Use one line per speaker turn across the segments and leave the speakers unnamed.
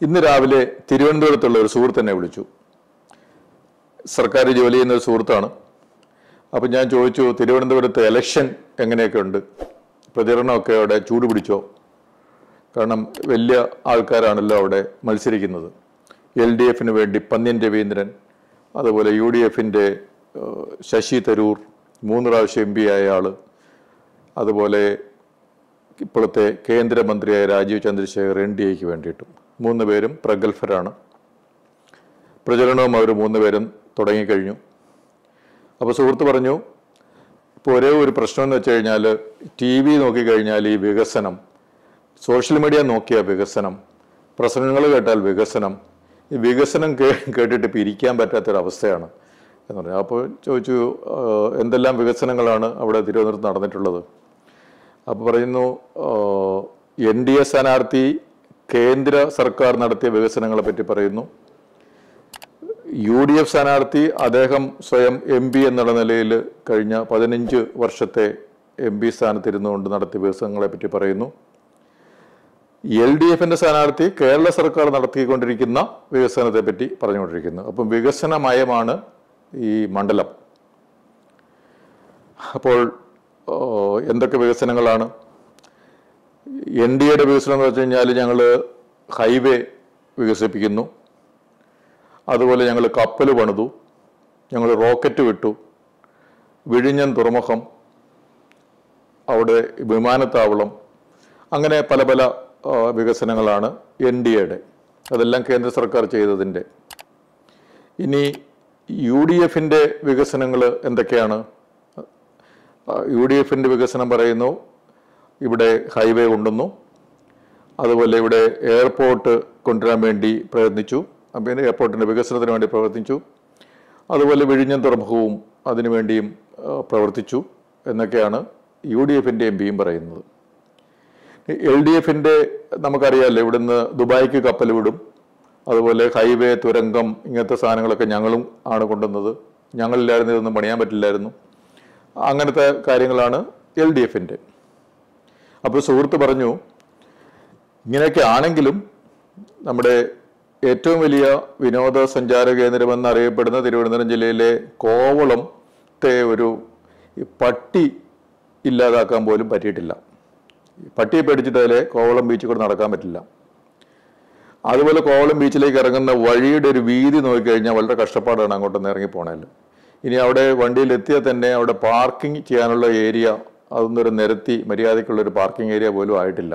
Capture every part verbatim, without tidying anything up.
ഇന്ന് രാവിലെ തിരുവനന്തപുരത്തുള്ള ഒരു സുഹൃത്ത് എന്നെ വിളിച്ചു. സർക്കാർ ജോലി ചെയ്യുന്ന ഒരു സുഹൃത്താണ്. അപ്പം ഞാൻ ചോദിച്ചു, തിരുവനന്തപുരത്ത് ഇലക്ഷൻ എങ്ങനെയൊക്കെ ഉണ്ട്, പ്രചരണമൊക്കെ അവിടെ ചൂട് പിടിച്ചോ? കാരണം വലിയ ആൾക്കാരാണല്ലോ അവിടെ മത്സരിക്കുന്നത്. എൽ ഡി എഫിന് വേണ്ടി പന്ന്യൻ രവീന്ദ്രൻ, അതുപോലെ യു ഡി എഫിൻ്റെ ശശി തരൂർ, മൂന്ന് പ്രാവശ്യം എം പി ആയ ആൾ, അതുപോലെ ഇപ്പോഴത്തെ കേന്ദ്രമന്ത്രിയായ രാജീവ് ചന്ദ്രശേഖർ എൻ ഡി എക്ക് വേണ്ടിയിട്ടും മൂന്ന് പേരും പ്രഗത്ഭരാണ്. പ്രചരണവും അവർ മൂന്ന് പേരും തുടങ്ങിക്കഴിഞ്ഞു. അപ്പോൾ സുഹൃത്ത് പറഞ്ഞു, ഇപ്പോൾ ഒരേ ഒരു പ്രശ്നം എന്ന് വെച്ച് കഴിഞ്ഞാൽ ടി വി നോക്കിക്കഴിഞ്ഞാൽ ഈ വികസനം, സോഷ്യൽ മീഡിയ നോക്കിയ വികസനം, പ്രസംഗങ്ങൾ കേട്ടാൽ വികസനം, ഈ വികസനം കേ കേട്ടിട്ട് ഇപ്പോൾ ഇരിക്കാൻ പറ്റാത്തൊരവസ്ഥയാണ് എന്ന് പറഞ്ഞു. അപ്പോൾ ചോദിച്ചു, എന്തെല്ലാം വികസനങ്ങളാണ് അവിടെ തിരുവനന്തപുരത്ത് നടന്നിട്ടുള്ളത്? അപ്പോൾ പറയുന്നു, എൻ ഡി എ സ്ഥാനാർത്ഥി കേന്ദ്ര സർക്കാർ നടത്തിയ വികസനങ്ങളെ പറ്റി പറയുന്നു. യു ഡി എഫ് സ്ഥാനാർത്ഥി അദ്ദേഹം സ്വയം എം പി എന്നുള്ള നിലയിൽ കഴിഞ്ഞ പതിനഞ്ച് വർഷത്തെ എം പി സ്ഥാനത്തിരുന്നുകൊണ്ട് നടത്തിയ വികസനങ്ങളെ പറ്റി പറയുന്നു. എൽ ഡി എഫിന്റെ സ്ഥാനാർത്ഥി കേരള സർക്കാർ നടത്തിക്കൊണ്ടിരിക്കുന്ന വികസനത്തെ പറ്റി പറഞ്ഞുകൊണ്ടിരിക്കുന്നു. അപ്പം വികസനമയമാണ് ഈ മണ്ഡലം. അപ്പോൾ എന്തൊക്കെ വികസനങ്ങളാണ്? എൻ ഡി എയുടെ വികസനം എന്ന് വെച്ച് കഴിഞ്ഞാൽ ഞങ്ങൾ ഹൈവേ വികസിപ്പിക്കുന്നു, അതുപോലെ ഞങ്ങൾ കപ്പൽ പണിതു, ഞങ്ങൾ റോക്കറ്റ് വിട്ടു, വിഴിഞ്ഞം തുറമുഖം, അവിടെ വിമാനത്താവളം, അങ്ങനെ പല പല വികസനങ്ങളാണ് എൻ ഡി എയുടെ. അതെല്ലാം കേന്ദ്ര സർക്കാർ ചെയ്തതിൻ്റെ. ഇനി യു ഡി എഫിൻ്റെ വികസനങ്ങൾ എന്തൊക്കെയാണ്? യു ഡി എഫിൻ്റെ വികസനം പറയുന്നു, ഇവിടെ ഹൈവേ കൊണ്ടുവന്നു, അതുപോലെ ഇവിടെ എയർപോർട്ട് കൊണ്ടുവരാൻ വേണ്ടി പ്രയത്നിച്ചു, പിന്നെ എയർപോർട്ടിൻ്റെ വികസനത്തിന് വേണ്ടി പ്രവർത്തിച്ചു, അതുപോലെ വിഴിഞ്ഞം തുറമുഖവും അതിനുവേണ്ടിയും പ്രവർത്തിച്ചു എന്നൊക്കെയാണ് യു ഡി എഫിൻ്റെ എം പിയും പറയുന്നത്. എൽ ഡി എഫിൻ്റെ നമുക്കറിയാമല്ലോ, ഇവിടുന്ന് ദുബായിക്ക് കപ്പൽ വിടും, അതുപോലെ ഹൈവേ, തുരങ്കം, ഇങ്ങനത്തെ സാധനങ്ങളൊക്കെ ഞങ്ങളും ആണ് കൊണ്ടുവന്നത്, ഞങ്ങളില്ലായിരുന്നു ഇതൊന്നും പണിയാൻ പറ്റില്ലായിരുന്നു. അങ്ങനത്തെ കാര്യങ്ങളാണ് എൽ ഡി എഫിൻ്റെ. അപ്പോൾ സുഹൃത്ത് പറഞ്ഞു, ഇങ്ങനെയൊക്കെ ആണെങ്കിലും നമ്മുടെ ഏറ്റവും വലിയ വിനോദസഞ്ചാര കേന്ദ്രമെന്ന് അറിയപ്പെടുന്ന തിരുവനന്തപുരം ജില്ലയിലെ കോവളത്തെ ഒരു പട്ടി ഇല്ലാതാക്കാൻ പോലും പറ്റിയിട്ടില്ല. പട്ടിയെ പേടിച്ചിട്ട് അതിലെ കോവളം ബീച്ചിൽ കൂടെ നടക്കാൻ പറ്റില്ല. അതുപോലെ കോവളം ബീച്ചിലേക്ക് ഇറങ്ങുന്ന വഴിയുടെ ഒരു വീതി നോക്കിക്കഴിഞ്ഞാൽ വളരെ കഷ്ടപ്പാടാണ് അങ്ങോട്ടൊന്ന് ഇറങ്ങിപ്പോണേൽ. ഇനി അവിടെ വണ്ടിയിലെത്തിയാൽ തന്നെ അവിടെ പാർക്കിംഗ് ചെയ്യാനുള്ള ഏരിയ അതൊന്നൊരു നിരത്തി മര്യാദയ്ക്കുള്ളൊരു പാർക്കിംഗ് ഏരിയ പോലും ആയിട്ടില്ല.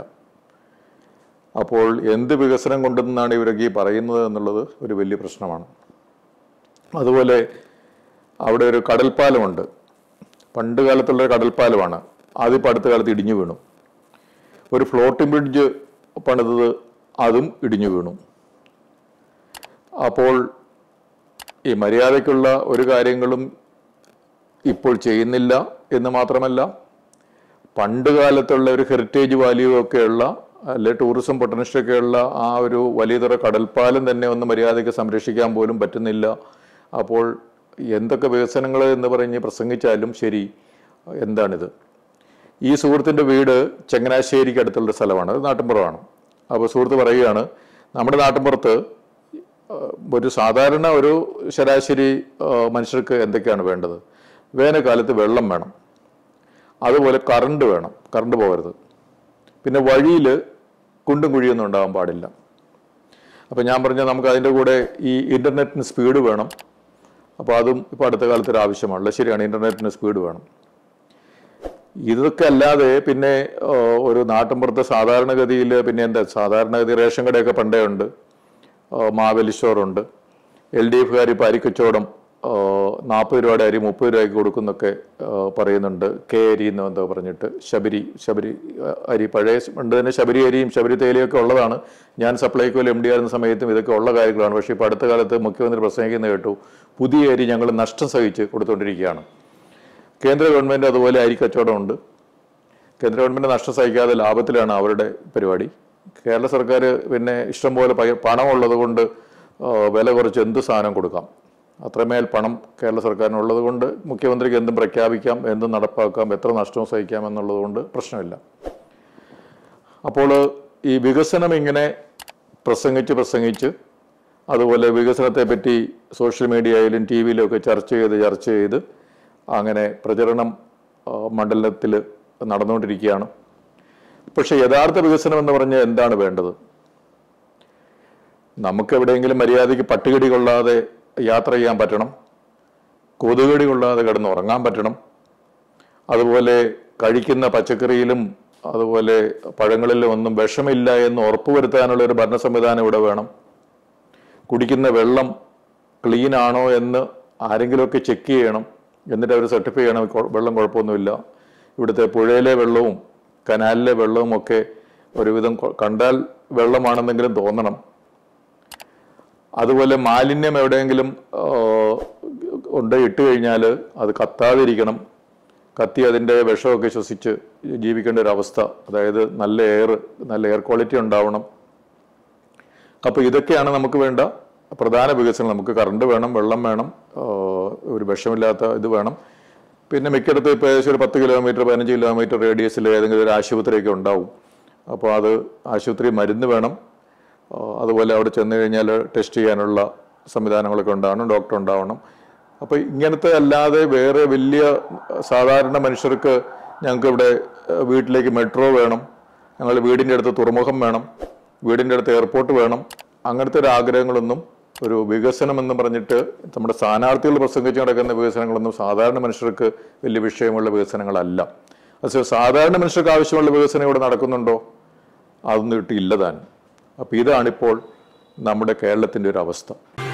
അപ്പോൾ എന്ത് വികസനം കൊണ്ടെന്നാണ് ഇവരൊക്കെ ഈ പറയുന്നത് എന്നുള്ളത് ഒരു വലിയ പ്രശ്നമാണ്. അതുപോലെ അവിടെ ഒരു കടൽപ്പാലമുണ്ട്, പണ്ട് കാലത്തുള്ളൊരു കടൽപ്പാലമാണ്, അതിപ്പോൾ അടുത്ത കാലത്ത് ഇടിഞ്ഞു വീണു. ഒരു ഫ്ലോട്ടിംഗ് ബ്രിഡ്ജ് പണിതത്, അതും ഇടിഞ്ഞു വീണു. അപ്പോൾ ഈ മര്യാദയ്ക്കുള്ള ഒരു കാര്യങ്ങളും ഇപ്പോൾ ചെയ്യുന്നില്ല എന്ന് മാത്രമല്ല, പണ്ട് കാലത്തുള്ള ഒരു ഹെറിറ്റേജ് വാല്യൂ ഒക്കെയുള്ള അല്ലെ ടൂറിസം പൊട്ടൻഷ്യലൊക്കെയുള്ള ആ ഒരു വലിയതൊരു കടൽപ്പാലം തന്നെ ഒന്ന് മര്യാദയ്ക്ക് സംരക്ഷിക്കാൻ പോലും പറ്റുന്നില്ല. അപ്പോൾ എന്തൊക്കെ വികസനങ്ങൾ എന്ന് പറഞ്ഞ് പ്രസംഗിച്ചാലും ശരി, എന്താണിത്? ഈ സുഹൃത്തിൻ്റെ വീട് ചങ്ങനാശ്ശേരിക്ക് അടുത്തുള്ള സ്ഥലമാണ്, അത് നാട്ടിൻപുറമാണ്. അപ്പോൾ സുഹൃത്ത് പറയുകയാണ്, നമ്മുടെ നാട്ടിൻപുറത്ത് ഒരു സാധാരണ ഒരു ശരാശരി മനുഷ്യർക്ക് എന്തൊക്കെയാണ് വേണ്ടത്? വേനൽക്കാലത്ത് വെള്ളം വേണം, അതുപോലെ കറണ്ട് വേണം, കറണ്ട് പോകരുത്, പിന്നെ വഴിയിൽ കുണ്ടും കുഴിയൊന്നും ഉണ്ടാകാൻ പാടില്ല. അപ്പോൾ ഞാൻ പറഞ്ഞ നമുക്ക് അതിൻ്റെ കൂടെ ഈ ഇൻ്റർനെറ്റിന് സ്പീഡ് വേണം. അപ്പോൾ അതും ഇപ്പോൾ അടുത്ത കാലത്തൊരു ആവശ്യമാണല്ലോ. ശരിയാണ്, ഇൻ്റർനെറ്റിന് സ്പീഡ് വേണം. ഇതൊക്കെ അല്ലാതെ പിന്നെ ഒരു നാട്ടിൻപുറത്തെ സാധാരണഗതിയിൽ പിന്നെ എന്താ, സാധാരണഗതി റേഷൻ കടയൊക്കെ പണ്ടേ ഉണ്ട്, മാവേലി സ്റ്റോറുണ്ട്, എൽ ഡി എഫുകാർ ഇപ്പോൾ അരിക്കച്ചവടം നാൽപ്പത് രൂപയുടെ അരി മുപ്പത് രൂപയ്ക്ക് കൊടുക്കുന്നൊക്കെ പറയുന്നുണ്ട്. കെ അരി എന്ന് എന്തോ പറഞ്ഞിട്ട്, ശബരി ശബരി അരി, പഴയ പണ്ട് തന്നെ ശബരി അരിയും ശബരി തേയിലയൊക്കെ ഉള്ളതാണ്. ഞാൻ സപ്ലൈകോയിൽ എം ഡി ആയിരുന്ന സമയത്തും ഇതൊക്കെ ഉള്ള കാര്യങ്ങളാണ്. പക്ഷേ ഇപ്പോൾ അടുത്ത കാലത്ത് മുഖ്യമന്ത്രി പ്രസംഗിക്കുന്നത് കേട്ടു, പുതിയ അരി ഞങ്ങൾ നഷ്ടം സഹിച്ച് കൊടുത്തുകൊണ്ടിരിക്കുകയാണ്. കേന്ദ്ര ഗവൺമെൻറ് അതുപോലെ അരി കച്ചവടമുണ്ട്. കേന്ദ്ര ഗവൺമെൻറ് നഷ്ടം സഹിക്കാതെ ലാഭത്തിലാണ് അവരുടെ പരിപാടി. കേരള സർക്കാർ പിന്നെ ഇഷ്ടംപോലെ പണമുള്ളത് കൊണ്ട് വില കുറച്ച് എന്ത് സാധനം കൊടുക്കാം, അത്രമേൽ പണം കേരള സർക്കാരിനുള്ളത് കൊണ്ട് മുഖ്യമന്ത്രിക്ക് എന്തും പ്രഖ്യാപിക്കാം, എന്തും നടപ്പാക്കാം, എത്ര നഷ്ടവും സഹിക്കാം എന്നുള്ളത് കൊണ്ട് പ്രശ്നമില്ല. അപ്പോൾ ഈ വികസനം ഇങ്ങനെ പ്രസംഗിച്ച് പ്രസംഗിച്ച് അതുപോലെ വികസനത്തെപ്പറ്റി സോഷ്യൽ മീഡിയയിലും ടി വിയിലും ഒക്കെ ചർച്ച ചെയ്ത് ചർച്ച ചെയ്ത് അങ്ങനെ പ്രചരണം മണ്ഡലത്തിൽ നടന്നുകൊണ്ടിരിക്കുകയാണ്. പക്ഷെ യഥാർത്ഥ വികസനം എന്ന് പറഞ്ഞാൽ എന്താണ് വേണ്ടത്? നമുക്ക് എവിടെയെങ്കിലും മര്യാദയ്ക്ക് പട്ടുകടി കൊള്ളാതെ യാത്ര ചെയ്യാൻ പറ്റണം, കൊതുകടി കൊള്ളാതെ കിടന്ന് ഉറങ്ങാൻ പറ്റണം, അതുപോലെ കഴിക്കുന്ന പച്ചക്കറിയിലും അതുപോലെ പഴങ്ങളിലും ഒന്നും വിഷമില്ല എന്ന് ഉറപ്പുവരുത്താനുള്ള ഒരു ഭരണ സംവിധാനം ഇവിടെ വേണം. കുടിക്കുന്ന വെള്ളം ക്ലീൻ ആണോ എന്ന് ആരെങ്കിലുമൊക്കെ ചെക്ക് ചെയ്യണം, എന്നിട്ട് അവർ സർട്ടിഫൈ ചെയ്യണം വെള്ളം കുഴപ്പമൊന്നുമില്ല. ഇവിടുത്തെ പുഴയിലെ വെള്ളവും കനാലിലെ വെള്ളവും ഒക്കെ ഒരുവിധം കണ്ടാൽ വെള്ളമാണെന്നെങ്കിലും തോന്നണം. അതുപോലെ മാലിന്യം എവിടെയെങ്കിലും ഉണ്ട് ഇട്ട് കഴിഞ്ഞാൽ അത് കത്താതിരിക്കണം, കത്തി അതിൻ്റെ വിഷമൊക്കെ ശ്വസിച്ച് ജീവിക്കേണ്ട ഒരു അവസ്ഥ, അതായത് നല്ല എയർ നല്ല എയർ ക്വാളിറ്റി ഉണ്ടാവണം. അപ്പോൾ ഇതൊക്കെയാണ് നമുക്ക് വേണ്ട പ്രധാന വികസനം. നമുക്ക് കറണ്ട് വേണം, വെള്ളം വേണം, ഒരു വിഷമില്ലാത്ത ഇത് വേണം. പിന്നെ മിക്കയിടത്തും ഇപ്പോൾ ഏകദേശം ഒരു പത്ത് കിലോമീറ്റർ പതിനഞ്ച് കിലോമീറ്റർ റേഡിയസിൽ ഏതെങ്കിലും ഒരു ആശുപത്രിയൊക്കെ ഉണ്ടാവും. അപ്പോൾ അത് ആശുപത്രി മരുന്ന് വേണം, അതുപോലെ അവിടെ ചെന്ന് കഴിഞ്ഞാൽ ടെസ്റ്റ് ചെയ്യാനുള്ള സംവിധാനങ്ങളൊക്കെ ഉണ്ടാവണം, ഡോക്ടർ ഉണ്ടാവണം. അപ്പോൾ ഇങ്ങനത്തെ അല്ലാതെ വേറെ വലിയ സാധാരണ മനുഷ്യർക്ക് ഞങ്ങൾക്ക് ഇവിടെ വീട്ടിലേക്ക് മെട്രോ വേണം, ഞങ്ങൾ വീടിൻ്റെ അടുത്ത് തുറമുഖം വേണം, വീടിൻ്റെ അടുത്ത് എയർപോർട്ട് വേണം, അങ്ങനത്തെ ഒരു ആഗ്രഹങ്ങളൊന്നും ഒരു വികസനം എന്ന് പറഞ്ഞിട്ട് നമ്മുടെ സ്ഥാനാർത്ഥികൾ പ്രസംഗിച്ച് നടക്കുന്ന വികസനങ്ങളൊന്നും സാധാരണ മനുഷ്യർക്ക് വലിയ വിഷയമുള്ള വികസനങ്ങളല്ല. അത് സാധാരണ മനുഷ്യർക്ക് ആവശ്യമുള്ള വികസനം ഇവിടെ നടക്കുന്നുണ്ടോ? അതൊന്നും ഇട്ടില്ല താൻ. അപ്പോൾ ഇതാണിപ്പോൾ നമ്മുടെ കേരളത്തിൻ്റെ ഒരു അവസ്ഥ.